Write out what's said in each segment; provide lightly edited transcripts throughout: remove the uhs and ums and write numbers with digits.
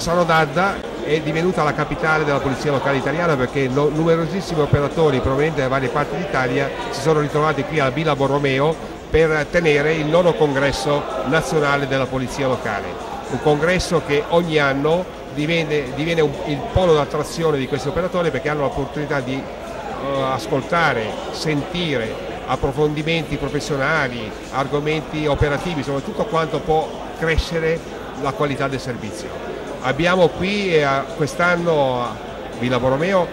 Cassano d'Adda è divenuta la capitale della polizia locale italiana, perché numerosissimi operatori provenienti da varie parti d'Italia si sono ritrovati qui a Villa Borromeo per tenere il 9° congresso nazionale della polizia locale, un congresso che ogni anno diviene il polo d'attrazione di questi operatori, perché hanno l'opportunità di ascoltare, sentire approfondimenti professionali, argomenti operativi, insomma tutto quanto può crescere la qualità del servizio. Abbiamo qui quest'anno a Villa Borromeo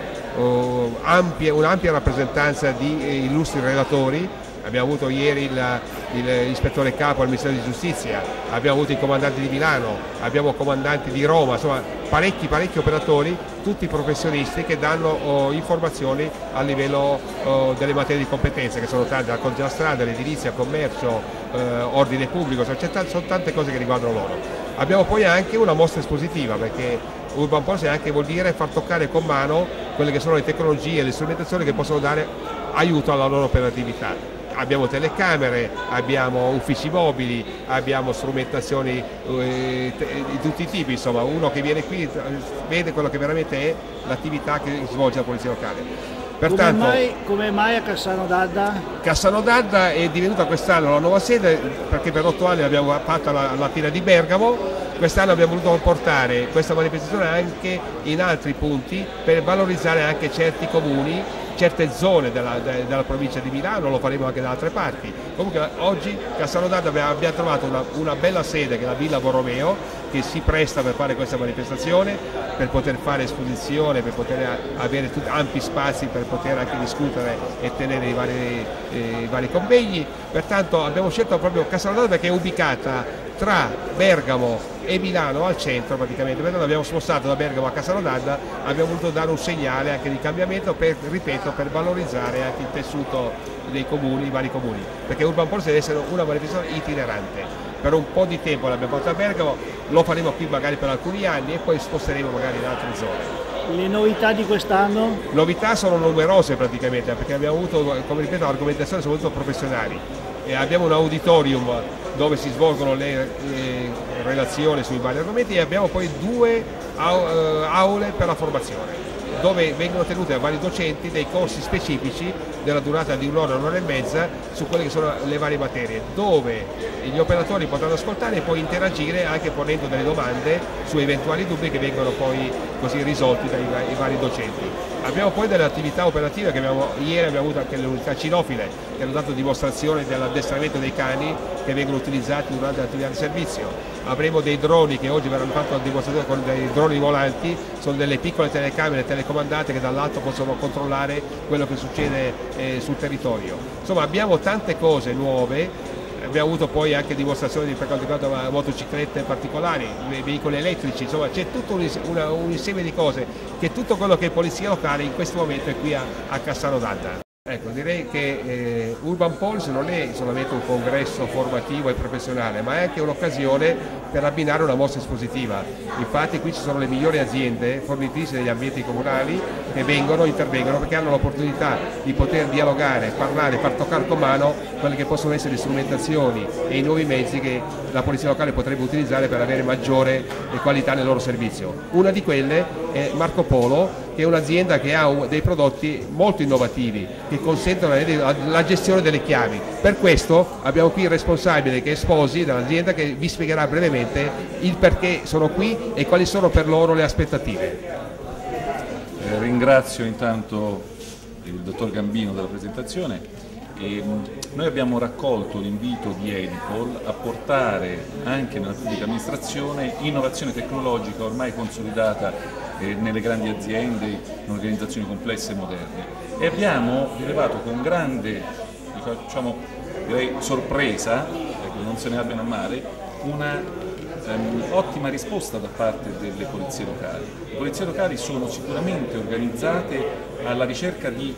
un'ampia rappresentanza di illustri relatori. Abbiamo avuto ieri l'ispettore capo al Ministero di Giustizia, abbiamo avuto i comandanti di Milano, abbiamo comandanti di Roma, insomma parecchi operatori, tutti professionisti che danno informazioni a livello delle materie di competenza, che sono tante: la codice della strada, l'edilizia, commercio, ordine pubblico, sono tante cose che riguardano loro. Abbiamo poi anche una mostra espositiva, perché Urban Policy anche vuol dire far toccare con mano quelle che sono le tecnologie e le strumentazioni che possono dare aiuto alla loro operatività. Abbiamo telecamere, abbiamo uffici mobili, abbiamo strumentazioni di tutti i tipi, insomma uno che viene qui vede quello che veramente è l'attività che svolge la polizia locale. Pertanto, come mai a Cassano d'Adda? Cassano d'Adda è divenuta quest'anno la nuova sede, perché per 8 anni abbiamo fatto la Fiera di Bergamo. Quest'anno abbiamo voluto portare questa manifestazione anche in altri punti per valorizzare anche certi comuni, certe zone della provincia di Milano, lo faremo anche da altre parti. Comunque oggi Cassano d'Adda abbiamo trovato una bella sede, che è la Villa Borromeo, che si presta per fare questa manifestazione, per poter fare esposizione, per poter avere ampi spazi per poter anche discutere e tenere i vari convegni. Pertanto abbiamo scelto proprio Cassano d'Adda, perché è ubicata tra Bergamo e Milano, al centro praticamente. Pertanto abbiamo spostato da Bergamo a Cassano d'Adda, abbiamo voluto dare un segnale anche di cambiamento per valorizzare anche il tessuto dei comuni, i vari comuni, perché Urban Policy deve essere una manifestazione itinerante. Per un po' di tempo l'abbiamo portata a Bergamo, lo faremo qui magari per alcuni anni e poi sposteremo magari in altre zone. Le novità di quest'anno? Novità sono numerose praticamente, perché abbiamo avuto, come ripeto, argomentazioni soprattutto professionali. Abbiamo un auditorium dove si svolgono le relazioni sui vari argomenti, e abbiamo poi 2 aule per la formazione, dove vengono tenute a vari docenti dei corsi specifici della durata di un'ora, un'ora e mezza, su quelle che sono le varie materie, dove gli operatori potranno ascoltare e poi interagire anche ponendo delle domande su eventuali dubbi che vengono poi così risolti dai vari docenti. Abbiamo poi delle attività operative che ieri abbiamo avuto anche le unità cinofile, che hanno dato dimostrazione dell'addestramento dei cani che vengono utilizzati durante l'attività di servizio. Avremo dei droni che oggi verranno fatti una dimostrazione con dei droni volanti, sono delle piccole telecamere telecomandate che dall'alto possono controllare quello che succede sul territorio. Insomma abbiamo tante cose nuove. Abbiamo avuto poi anche dimostrazioni per quanto riguarda motociclette particolari, veicoli elettrici, insomma c'è tutto un insieme di cose, che tutto quello che è polizia locale in questo momento è qui a Cassano d'Adda. Ecco, direi che Urban Policy non è solamente un congresso formativo e professionale, ma è anche un'occasione per abbinare una mostra espositiva. Infatti qui ci sono le migliori aziende fornitrici degli ambienti comunali che intervengono, perché hanno l'opportunità di poter dialogare, parlare, far toccare con mano quelle che possono essere le strumentazioni e i nuovi mezzi che la polizia locale potrebbe utilizzare per avere maggiore qualità nel loro servizio. Una di quelle è Marco Polo, che è un'azienda che ha dei prodotti molto innovativi che consentono la gestione delle chiavi. Per questo abbiamo qui il responsabile che è Sposi dell'azienda, che vi spiegherà brevemente il perché sono qui e quali sono per loro le aspettative. Ringrazio intanto il dottor Gambino della presentazione. Noi abbiamo raccolto l'invito di Edipol a portare anche nella pubblica amministrazione innovazione tecnologica ormai consolidata nelle grandi aziende, in organizzazioni complesse e moderne, e abbiamo rilevato con grande, direi, sorpresa, che non se ne abbiano a male, una ottima risposta da parte delle polizie locali. Le polizie locali sono sicuramente organizzate alla ricerca di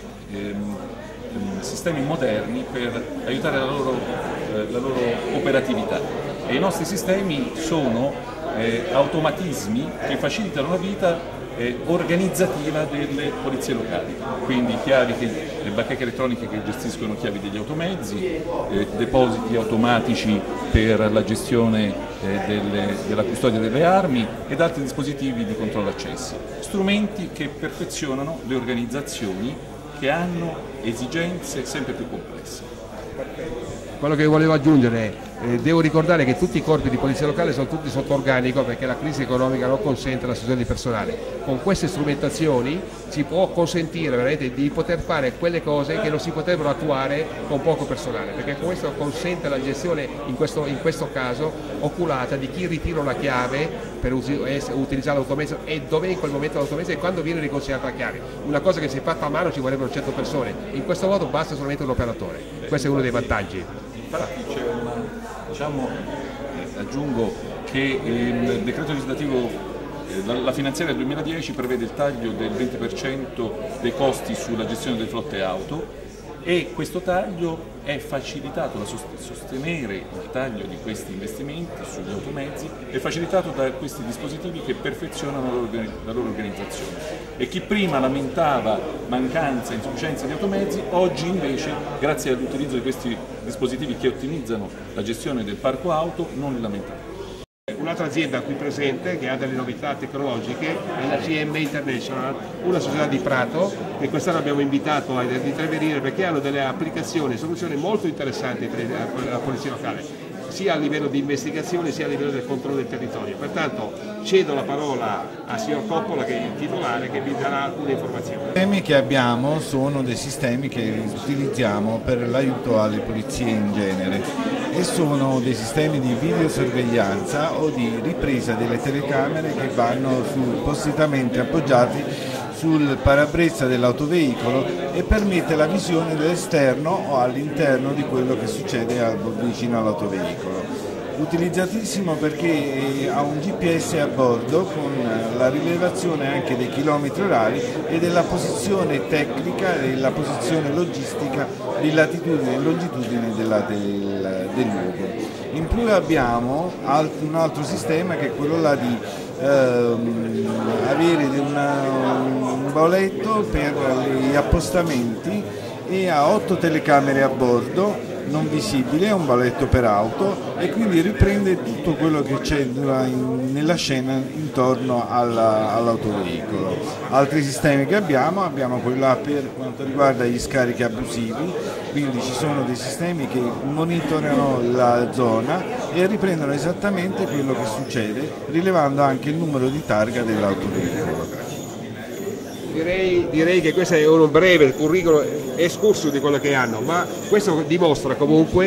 sistemi moderni per aiutare la loro operatività, e i nostri sistemi sono automatismi che facilitano la vita organizzativa delle polizie locali, quindi chiavi che le bacheche elettroniche che gestiscono chiavi degli automezzi, depositi automatici per la gestione della custodia delle armi ed altri dispositivi di controllo accessi. Strumenti che perfezionano le organizzazioni che hanno esigenze sempre più complesse. Quello che volevo aggiungere devo ricordare che tutti i corpi di polizia locale sono tutti sotto organico perché la crisi economica non consente l'assunzione di personale. Con queste strumentazioni ci può consentire veramente di poter fare quelle cose che non si potrebbero attuare con poco personale, perché questo consente la gestione in questo caso oculata di chi ritira la chiave per utilizzare l'automezzo e dov'è in quel momento l'automezzo e quando viene riconsegnata la chiave. Una cosa che se fatta a mano ci vorrebbero 100 persone, in questo modo basta solamente un operatore. Questo è uno dei vantaggi. Infatti c'è aggiungo che il decreto legislativo, la finanziaria del 2010 prevede il taglio del 20% dei costi sulla gestione delle flotte auto e questo taglio è facilitato da sostenere il taglio di questi investimenti sugli automezzi, è facilitato da questi dispositivi che perfezionano la loro organizzazione. E chi prima lamentava mancanza e insufficienza di automezzi, oggi invece, grazie all'utilizzo di questi dispositivi che ottimizzano la gestione del parco auto, non li lamenta più. Un'altra azienda qui presente che ha delle novità tecnologiche è la CM International, una società di Prato che quest'anno abbiamo invitato ad intervenire perché hanno delle applicazioni, soluzioni molto interessanti per la polizia locale, sia a livello di investigazione sia a livello del controllo del territorio. Pertanto cedo la parola a signor Coppola, che è il titolare, che vi darà alcune informazioni. I sistemi che abbiamo sono dei sistemi che utilizziamo per l'aiuto alle polizie in genere e sono dei sistemi di videosorveglianza o di ripresa delle telecamere che vanno appositamente appoggiati sul parabrezza dell'autoveicolo e permette la visione dall'esterno o all'interno di quello che succede vicino all'autoveicolo. Utilizzatissimo perché ha un GPS a bordo con la rilevazione anche dei chilometri orari e della posizione tecnica e la posizione logistica di latitudine e longitudine del luogo. In più abbiamo un altro sistema che è quello là di avere un boletto per gli appostamenti e ha 8 telecamere a bordo non visibile, è un baletto per auto e quindi riprende tutto quello che c'è nella scena intorno all'autoveicolo. Altri sistemi che abbiamo quella per quanto riguarda gli scarichi abusivi, quindi ci sono dei sistemi che monitorano la zona e riprendono esattamente quello che succede, rilevando anche il numero di targa dell'autoveicolo. Direi che questo è un breve curriculum escursus di quello che hanno, ma questo dimostra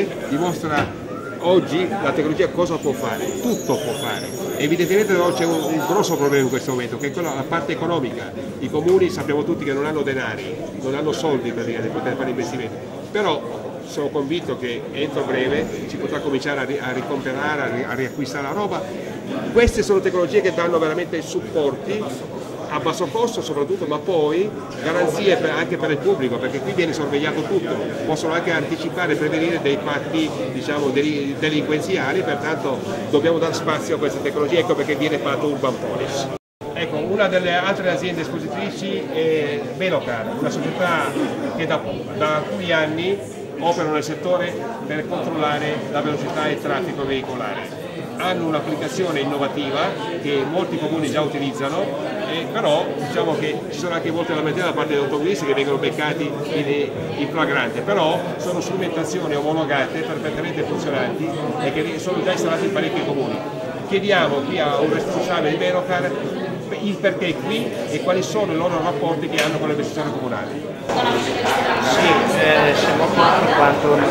oggi la tecnologia cosa può fare, tutto può fare. Evidentemente c'è un grosso problema in questo momento, che è la parte economica. I comuni sappiamo tutti che non hanno denari, non hanno soldi per poter fare investimenti, però sono convinto che entro breve si potrà cominciare a ricomperare, a riacquistare la roba. Queste sono tecnologie che danno veramente supporti a basso costo soprattutto, ma poi garanzie anche per il pubblico, perché qui viene sorvegliato tutto, possono anche anticipare e prevenire dei fatti delinquenziali, pertanto dobbiamo dare spazio a queste tecnologie, ecco perché viene fatto Urban Police. Ecco, una delle altre aziende espositrici è Velocar, una società che da alcuni anni opera nel settore per controllare la velocità e il traffico veicolare. Hanno un'applicazione innovativa che molti comuni già utilizzano, però diciamo che ci sono anche molte lamentele da parte degli automobilisti che vengono beccati in flagrante, però sono strumentazioni omologate, perfettamente funzionanti e che sono già installate in parecchi comuni. Chiediamo qui a un responsabile di Velocar il perché qui e quali sono i loro rapporti che hanno con le amministrazioni comunali. Sì, siamo qua in quanto un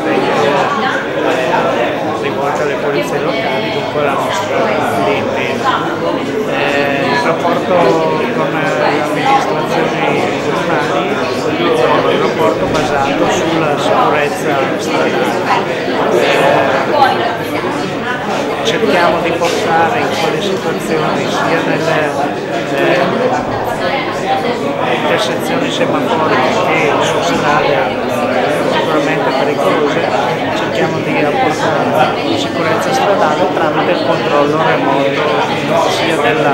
rivolto alle polizie locali, dunque la nostra clientela. Il rapporto con le amministrazioni comunali è un rapporto basato sulla sicurezza stradale. Cerchiamo di portare in quelle situazioni sia nelle intersezioni semaforiche che su strade sicuramente pericolose, cerchiamo di apportare sicurezza stradale tramite il controllo remoto sia della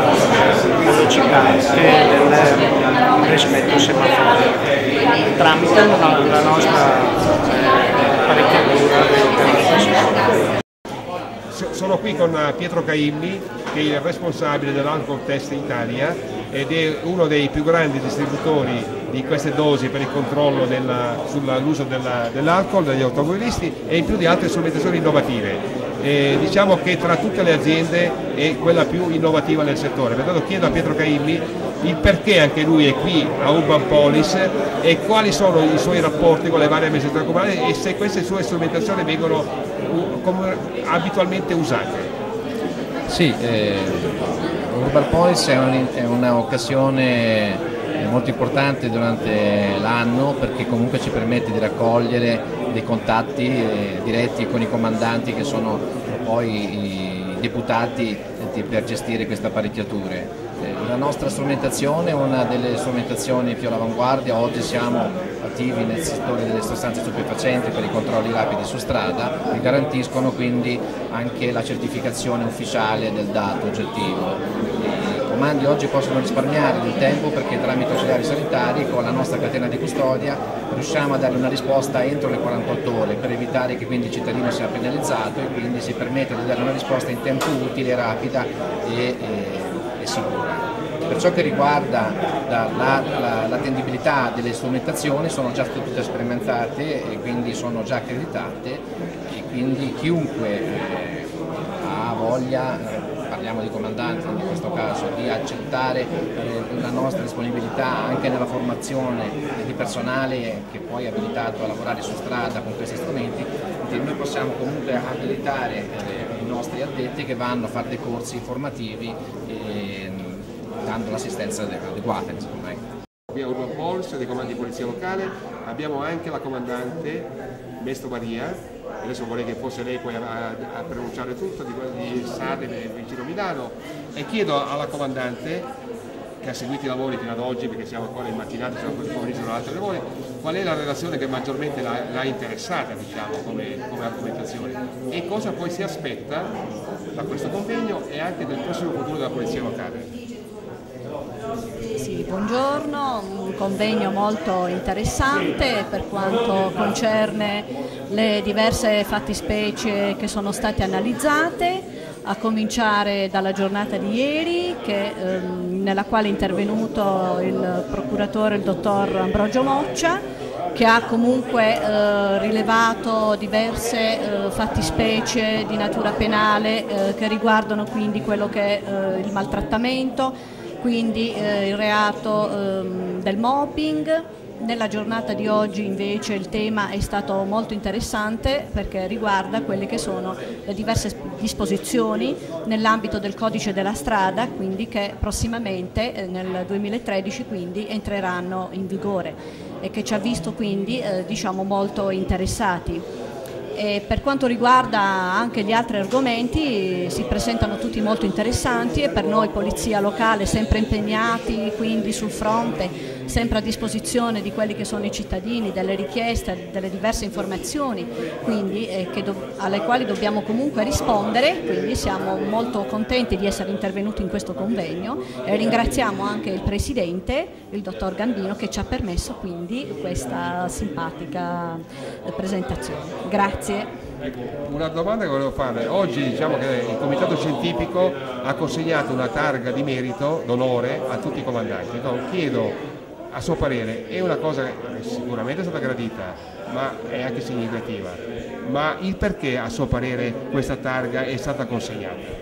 velocità che del rispetto semaforico, tramite una la nostra apparecchiatura dell'organizzazione. Sono qui con Pietro Caimmi, che è il responsabile dell'Alcol Test Italia ed è uno dei più grandi distributori di queste dosi per il controllo sull'uso dell'alcol dagli automobilisti e in più di altre strumentazioni innovative. Diciamo che tra tutte le aziende è quella più innovativa nel settore. Pertanto chiedo a Pietro Caimmi il perché anche lui è qui a Urban Polis e quali sono i suoi rapporti con le varie amministrazioni comunali e se queste sue strumentazioni vengono abitualmente usate. Sì, Urban Polis è un'occasione molto importante durante l'anno perché comunque ci permette di raccogliere dei contatti diretti con i comandanti che sono poi i deputati per gestire queste apparecchiature. La nostra strumentazione è una delle strumentazioni più all'avanguardia, oggi siamo attivi nel settore delle sostanze stupefacenti per i controlli rapidi su strada che garantiscono quindi anche la certificazione ufficiale del dato oggettivo. I comandi oggi possono risparmiare del tempo perché tramite ausiliari sanitari con la nostra catena di custodia riusciamo a dare una risposta entro le 48 ore per evitare che quindi il cittadino sia penalizzato e quindi si permette di dare una risposta in tempo utile, rapida e sicura. Per ciò che riguarda l'attendibilità delle strumentazioni sono già tutte sperimentate e quindi sono già accreditate e quindi chiunque ha voglia, parliamo di comandanti in questo caso, di accettare la nostra disponibilità anche nella formazione di personale che poi è abilitato a lavorare su strada con questi strumenti, noi possiamo comunque abilitare i nostri addetti che vanno a fare dei corsi formativi dando l'assistenza adeguata. Abbiamo Urban Polis, dei comandi di polizia locale, abbiamo anche la comandante Mesto Maria, adesso vorrei che fosse lei poi a pronunciare tutto, di Sade vicino Milano, e chiedo alla comandante che ha seguito i lavori fino ad oggi, perché siamo ancora in mattinata, siamo ancora in pomeriggio con altri lavori, qual è la relazione che maggiormente l'ha interessata, diciamo, come argomentazione e cosa poi si aspetta da questo convegno e anche del prossimo futuro della polizia locale. Sì, buongiorno, un convegno molto interessante per quanto concerne le diverse fattispecie che sono state analizzate, a cominciare dalla giornata di ieri nella quale è intervenuto il procuratore, il dottor Ambrogio Moccia, che ha comunque rilevato diverse fattispecie di natura penale che riguardano quindi quello che è il maltrattamento, quindi il reato del mobbing. Nella giornata di oggi invece il tema è stato molto interessante perché riguarda quelle che sono le diverse disposizioni nell'ambito del codice della strada, quindi che prossimamente nel 2013 quindi entreranno in vigore e che ci ha visto quindi diciamo molto interessati. E per quanto riguarda anche gli altri argomenti si presentano tutti molto interessanti e per noi polizia locale sempre impegnati quindi sul fronte, sempre a disposizione di quelli che sono i cittadini, delle richieste, delle diverse informazioni quindi, alle quali dobbiamo comunque rispondere, quindi siamo molto contenti di essere intervenuti in questo convegno e ringraziamo anche il Presidente, il Dottor Gambino, che ci ha permesso quindi questa simpatica presentazione. Grazie. Una domanda che volevo fare, oggi diciamo che il Comitato Scientifico ha consegnato una targa di merito, d'onore a tutti i comandanti, chiedo a suo parere, è una cosa che sicuramente è stata gradita ma è anche significativa, ma il perché a suo parere questa targa è stata consegnata?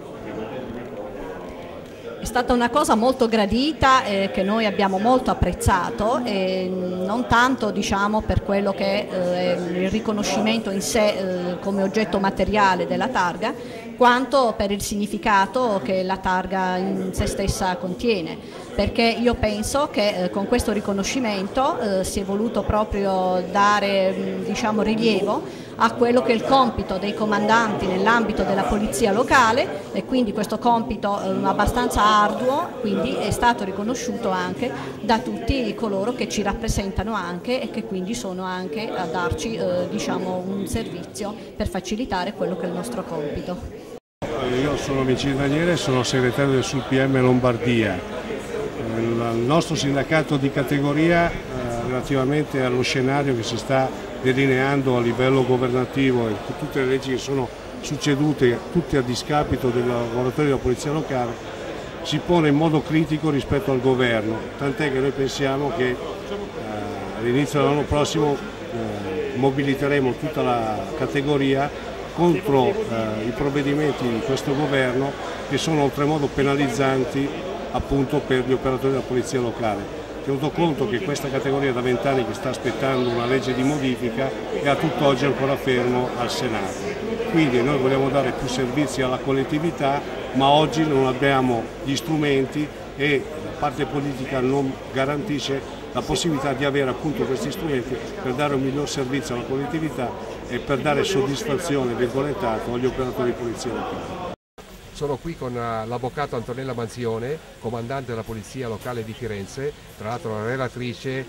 È stata una cosa molto gradita che noi abbiamo molto apprezzato, non tanto diciamo per quello che è il riconoscimento in sé come oggetto materiale della targa, quanto per il significato che la targa in sé stessa contiene, perché io penso che con questo riconoscimento si è voluto proprio dare diciamo, rilievo a quello che è il compito dei comandanti nell'ambito della polizia locale e quindi questo compito abbastanza arduo quindi è stato riconosciuto anche da tutti coloro che ci rappresentano anche e che quindi sono anche a darci diciamo, un servizio per facilitare quello che è il nostro compito. Io sono Vincenzo Daniele, sono segretario del SUPM Lombardia. Il nostro sindacato di categoria relativamente allo scenario che si sta delineando a livello governativo e tutte le leggi che sono succedute, tutte a discapito dei lavoratori della polizia locale, si pone in modo critico rispetto al governo, tant'è che noi pensiamo che all'inizio dell'anno prossimo mobiliteremo tutta la categoria contro i provvedimenti di questo governo che sono oltremodo penalizzanti appunto per gli operatori della polizia locale. Tenuto conto che questa categoria da 20 anni che sta aspettando una legge di modifica è a tutt'oggi ancora fermo al Senato. Quindi noi vogliamo dare più servizi alla collettività, ma oggi non abbiamo gli strumenti e la parte politica non garantisce la possibilità di avere appunto questi strumenti per dare un miglior servizio alla collettività e per dare soddisfazione virgolettato agli operatori di polizia locale. Sono qui con l'avvocato Antonella Manzione, comandante della Polizia Locale di Firenze, tra l'altro relatrice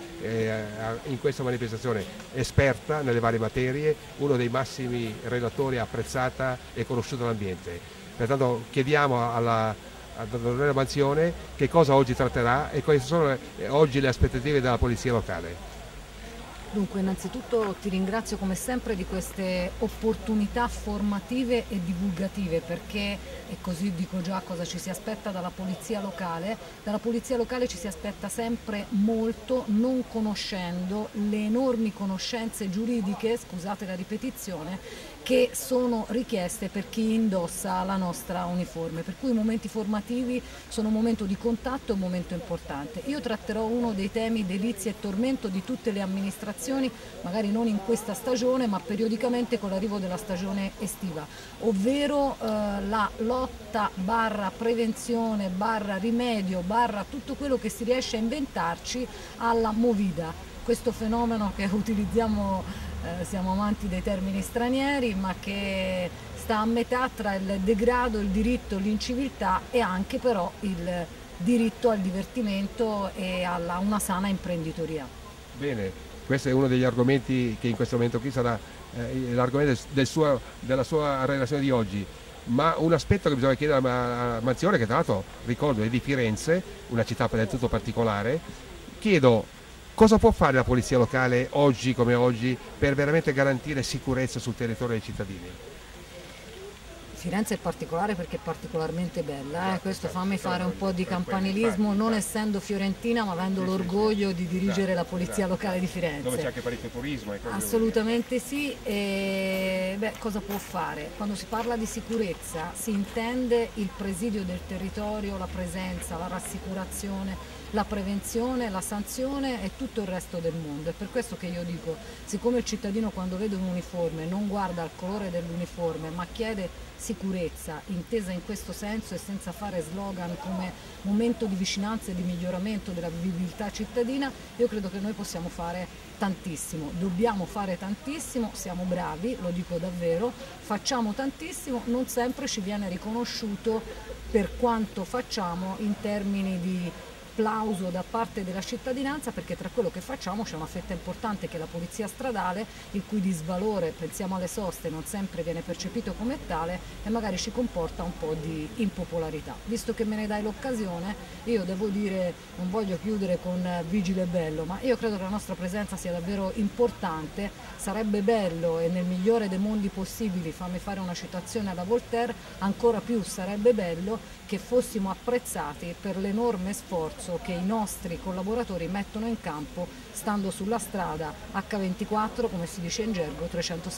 in questa manifestazione, esperta nelle varie materie, uno dei massimi relatori apprezzata e conosciuta dall'ambiente. Pertanto chiediamo ad Antonella Manzione che cosa oggi tratterà e quali sono oggi le aspettative della Polizia Locale. Dunque, innanzitutto ti ringrazio come sempre di queste opportunità formative e divulgative, perché, e così dico già cosa ci si aspetta dalla polizia locale ci si aspetta sempre molto, non conoscendo le enormi conoscenze giuridiche, scusate la ripetizione, che sono richieste per chi indossa la nostra uniforme, per cui i momenti formativi sono un momento di contatto e un momento importante. Io tratterò uno dei temi delizia e tormento di tutte le amministrazioni, magari non in questa stagione, ma periodicamente con l'arrivo della stagione estiva, ovvero la lotta / prevenzione / rimedio / tutto quello che si riesce a inventarci alla movida, questo fenomeno che utilizziamo, siamo amanti dei termini stranieri, ma che sta a metà tra il degrado, il diritto, l'inciviltà e anche però il diritto al divertimento e a una sana imprenditoria. Bene, questo è uno degli argomenti che in questo momento qui sarà l'argomento della sua relazione di oggi. Ma un aspetto che bisogna chiedere a Manzione, che tra l'altro ricordo è di Firenze, una città del tutto particolare, chiedo cosa può fare la polizia locale oggi come oggi per veramente garantire sicurezza sul territorio dei cittadini? Firenze è particolare perché è particolarmente bella, questo fammi fare un po' di campanilismo, non essendo fiorentina ma avendo l'orgoglio di dirigere la polizia locale di Firenze. Dove c'è anche parecchio turismo. Assolutamente sì, e cosa può fare? Quando si parla di sicurezza si intende il presidio del territorio, la presenza, la rassicurazione, la prevenzione, la sanzione e tutto il resto del mondo. È per questo che io dico, siccome il cittadino quando vede un uniforme non guarda al colore dell'uniforme ma chiede sicurezza, intesa in questo senso e senza fare slogan come momento di vicinanza e di miglioramento della vivibilità cittadina, io credo che noi possiamo fare tantissimo, dobbiamo fare tantissimo, siamo bravi, lo dico davvero, facciamo tantissimo, non sempre ci viene riconosciuto per quanto facciamo in termini di applauso da parte della cittadinanza, perché tra quello che facciamo c'è una fetta importante che è la polizia stradale, il cui disvalore, pensiamo alle soste, non sempre viene percepito come tale e magari ci comporta un po' di impopolarità. Visto che me ne dai l'occasione, io devo dire, non voglio chiudere con vigile bello, ma io credo che la nostra presenza sia davvero importante. Sarebbe bello, e nel migliore dei mondi possibili, fammi fare una citazione alla Voltaire, ancora più sarebbe bello che fossimo apprezzati per l'enorme sforzo che i nostri collaboratori mettono in campo stando sulla strada H24, come si dice in gergo,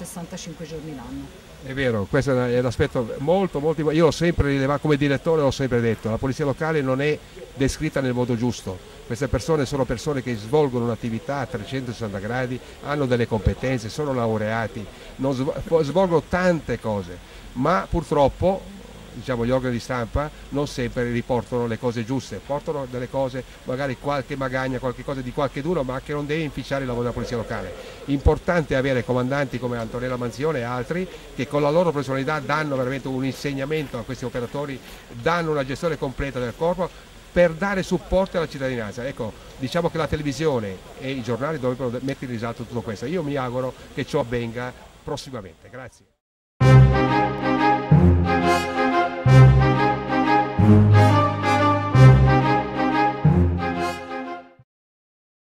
365 giorni l'anno. È vero, questo è un aspetto molto importante. Io ho sempre rilevato, come direttore ho sempre detto, la polizia locale non è descritta nel modo giusto. Queste persone sono persone che svolgono un'attività a 360 gradi, hanno delle competenze, sono laureati, svolgono tante cose, ma purtroppo gli organi di stampa non sempre riportano le cose giuste, portano delle cose, magari qualche magagna, qualche cosa di qualcheduno, ma che non deve inficiare il lavoro della polizia locale. Importante avere comandanti come Antonella Manzione e altri che con la loro personalità danno veramente un insegnamento a questi operatori, danno una gestione completa del corpo per dare supporto alla cittadinanza. Ecco, diciamo che la televisione e i giornali dovrebbero mettere in risalto tutto questo. Io mi auguro che ciò avvenga prossimamente. Grazie.